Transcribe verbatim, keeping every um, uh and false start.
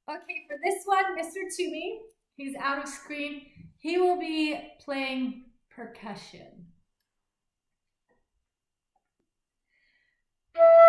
Okay, for this one, Mister Toomey, he's out of screen. He will be playing percussion.